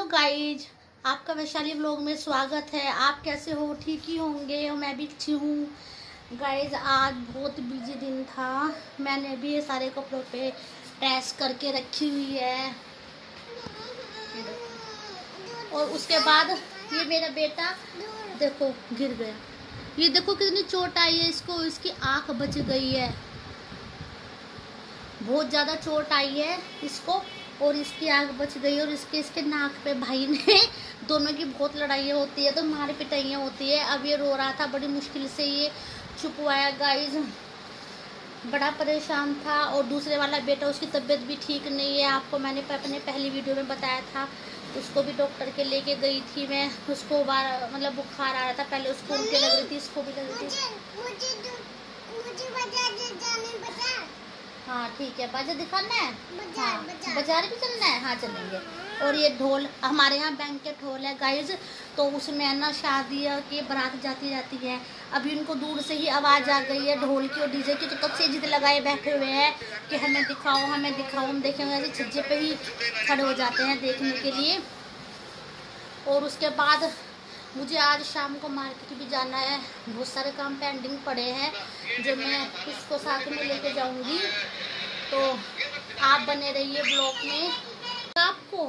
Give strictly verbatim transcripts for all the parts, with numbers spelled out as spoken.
Guys, आपका Vaishali vlog में स्वागत है। आप कैसे हो? ठीक ही होंगे और मैं भी अच्छी हूँ। गाइज आज बहुत बिजी दिन था। मैंने भी ये सारे कपड़ों पे प्रेस करके रखी हुई है और उसके बाद ये मेरा बेटा देखो गिर गया। ये देखो कितनी चोट आई है इसको, इसकी आंख बच गई है, बहुत ज़्यादा चोट आई है इसको और इसकी आंख बच गई। और इसके इसके नाक पे भाई ने दोनों की बहुत लड़ाइयाँ होती है तो मार पिटाइयाँ होती है। अब ये रो रहा था, बड़ी मुश्किल से ये छुपवाया गाइज, बड़ा परेशान था। और दूसरे वाला बेटा, उसकी तबीयत भी ठीक नहीं है, आपको मैंने अपने पहली वीडियो में बताया था। उसको भी डॉक्टर के लेके गई थी मैं, उसको बार मतलब बुखार आ रहा था, पहले उसको उल्टी लग रही थी, इसको भी लग रही थी। हाँ ठीक है, बाजार दिखाना है, हाँ बाजार भी चलना है, हाँ चलेंगे। और ये ढोल हमारे यहाँ बैंक के ढोल है गाइज, तो उसमें ना शादी की बारात जाती जाती है। अभी उनको दूर से ही आवाज़ आ गई है ढोल की और डीजे की, तो कब से जिद लगाए बैठे हुए हैं कि हमें दिखाओ हमें दिखाओ। हम देखेंगे ऐसे छज्जे पे ही खड़े हो जाते हैं देखने के लिए। और उसके बाद मुझे आज शाम को मार्केट भी जाना है, बहुत सारे काम पेंडिंग पड़े हैं जो मैं इसको साथ में लेके जाऊंगी। तो आप बने रहिए ब्लॉग में। आपको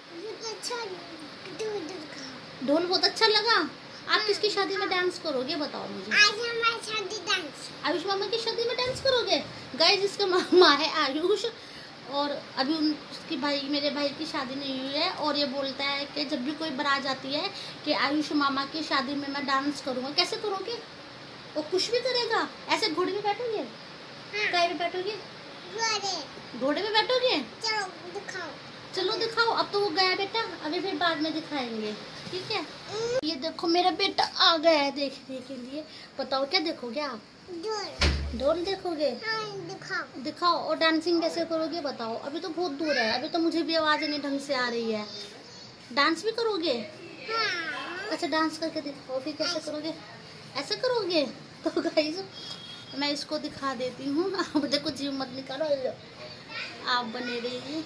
ढोल बहुत अच्छा लगा? आप किसकी शादी में डांस करोगे बताओ मुझे? आज हमारी शादी डांस। आयुष मामा की शादी में डांस करोगे? गाइस इसका मामा है आयुष और अभी उन उसकी भाई मेरे भाई की शादी नहीं हुई है। और ये बोलता है कि जब भी कोई बारात जाती है कि आयुष मामा की शादी में मैं डांस करूँगा। कैसे करोगे? वो कुछ भी करेगा? ऐसे घोड़े पे बैठोगे? हाँ। गाय पे बैठोगे? घोड़े घोड़े पे बैठोगे? चलो दिखाओ। चलो दिखाओ। अब तो वो गया बेटा, अभी फिर बाद में दिखाएंगे, ठीक है? ये देखो मेरा बेटा आ गया है देखने के लिए। बताओ क्या देखोगे आप? ढोल। ढोल देखोगे? हाँ, दिखाओ। दिखाओ। और डांसिंग कैसे करोगे बताओ? अभी तो बहुत दूर है, अभी तो मुझे भी आवाज़ नहीं ढंग से आ रही है। डांस भी करोगे? हाँ। अच्छा डांस करके दिखाओ, फिर कैसे करोगे? ऐसे करोगे? तो गाइस मैं इसको दिखा देती हूँ। अब देखो जीव मत निकालो, आप बने रहिए।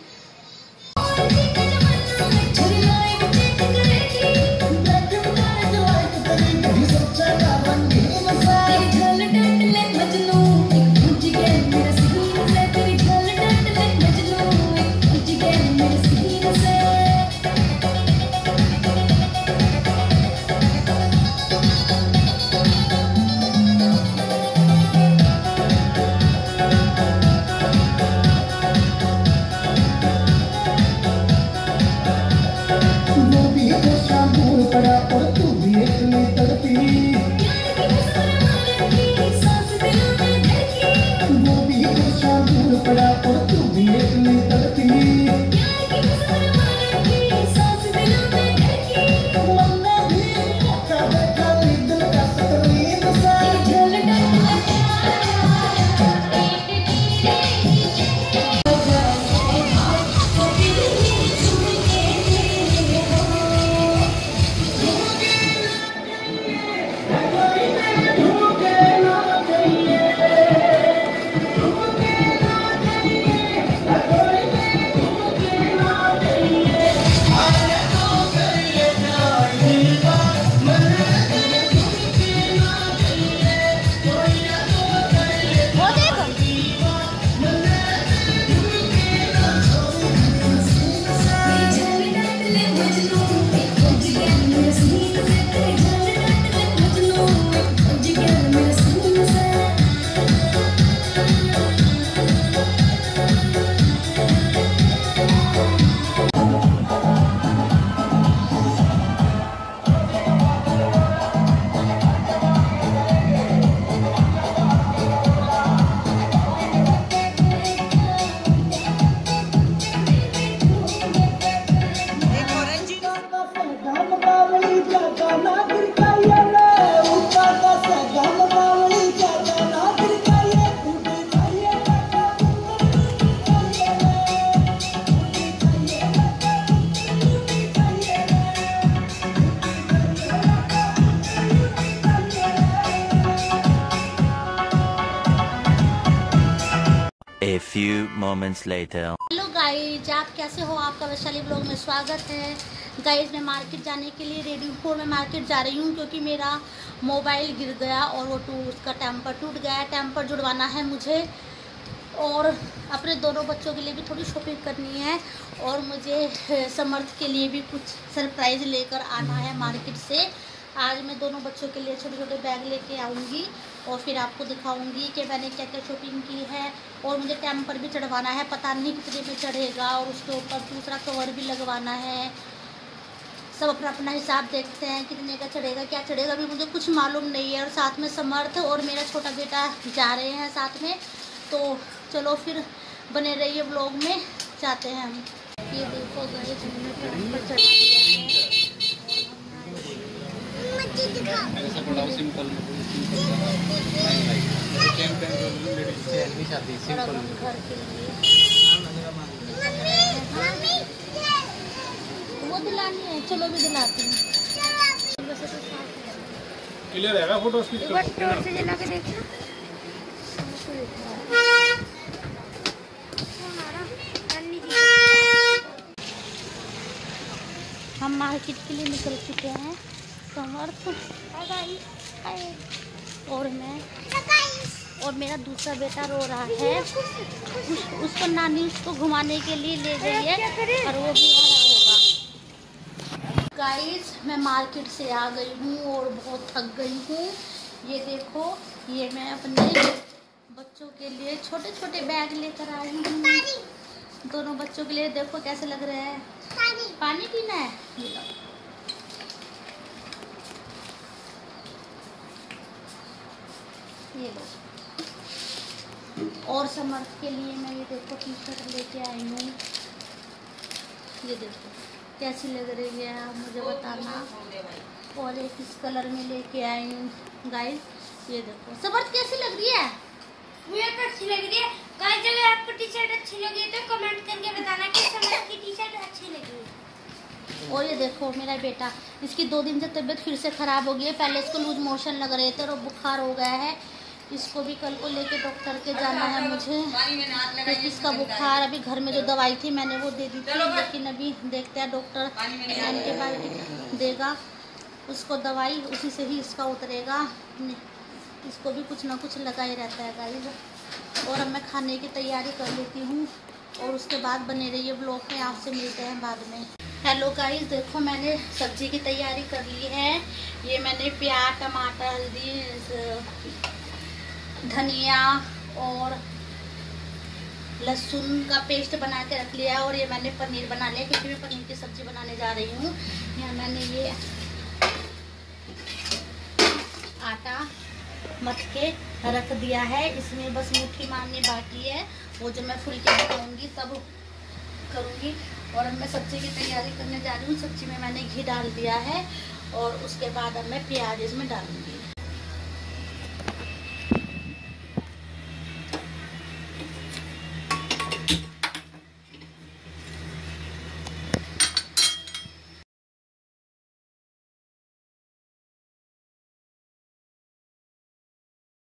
A few moments later. Hello guys, आप कैसे हो? आपका वैशाली ब्लॉग में स्वागत है। गाइस मैं मार्केट जाने के लिए रेडी हूँ और मैं मार्केट जा रही हूँ क्योंकि मेरा मोबाइल गिर गया और वो टू उसका टेम्पर टूट गया है। टेम्पर जुड़वाना है मुझे और अपने दोनों बच्चों के लिए भी थोड़ी शॉपिंग करनी है और मुझे समर्थ के लिए भी कुछ सरप्राइज़ लेकर आना है मार्केट से। आज मैं दोनों बच्चों के लिए छोटे छोटे बैग लेके आऊँगी और फिर आपको दिखाऊंगी कि मैंने क्या क्या शॉपिंग की है। और मुझे टेम्पर भी चढ़वाना है, पता नहीं कितने में चढ़ेगा, और उसके ऊपर दूसरा कवर भी लगवाना है। सब अपना अपना हिसाब देखते हैं कितने का चढ़ेगा, क्या चढ़ेगा भी मुझे कुछ मालूम नहीं है। और साथ में समर्थ और मेरा छोटा बेटा जा रहे हैं साथ में, तो चलो फिर बने रहिए ब्लॉग में, जाते हैं हम। ये देखो गाइस हमने टेम्पर चढ़ा दिया है। घर के लिए वो दिलानी है, चलो भी दिलाती हूँ। क्लियर है फोटो उसकी? एक बार टॉर्च से जला के देखना। हम मार्केट के लिए निकल चुके हैं। समर्थ और मैं और मेरा दूसरा बेटा रो रहा है। उस, उसको नानी उसको घुमाने के लिए ले गई है और वो भी आ रहा होगा। गाइस मैं मार्केट से आ गई हूँ और बहुत थक गई हूँ। ये देखो, ये मैं अपने बच्चों के लिए छोटे छोटे बैग लेकर आई हूँ। दोनों बच्चों के लिए देखो कैसे लग रहे हैं। पानी, पानी पीना है। ये लो। और समर्थ के लिए मैं ये देखो टी शर्ट लेके आई हूँ। ये देखो कैसी लग रही है, आप मुझे बताना। और एक इस कलर में लेके आई हूँ गाइस। ये देखो समर्थ कैसी लग रही है? मुझे तो अच्छी लग रही है। गाइस अगर आपको टी शर्ट अच्छी लगी तो कमेंट करके बताना कि समर्थ की टी शर्ट अच्छी लगी है। और ये देखो मेरा बेटा, इसकी दो दिन से तबीयत फिर से ख़राब हो गई है। पहले इसको लूज मोशन लग रहे थे और बुखार हो गया है। इसको भी कल को लेके डॉक्टर के जाना है मुझे, क्योंकि इसका बुखार अभी घर में जो दवाई थी मैंने वो दे दी थी, लेकिन अभी देखते हैं डॉक्टर एंटीबायोटिक देगा उसको दवाई, उसी से ही इसका उतरेगा। इसको भी कुछ ना कुछ लगा ही रहता है गाइस। और अब मैं खाने की तैयारी कर लेती हूँ और उसके बाद बने रहिए ब्लॉग में, आपसे मिलते हैं बाद में। हेलो गाइस, देखो मैंने सब्जी की तैयारी कर ली है। ये मैंने प्याज, टमाटर, हल्दी, धनिया और लहसुन का पेस्ट बना के रख लिया। और ये मैंने पनीर बना लिया क्योंकि मैं पनीर की सब्जी बनाने जा रही हूँ। यहाँ मैंने ये आटा मथ के रख दिया है, इसमें बस मुट्ठी मारनी बाकी है। वो जो मैं फुल के बनाऊंगी तब करूँगी। और अब मैं सब्जी की तैयारी करने जा रही हूँ। सब्जी में मैंने घी डाल दिया है और उसके बाद अब मैं प्याज इसमें डालूंगी।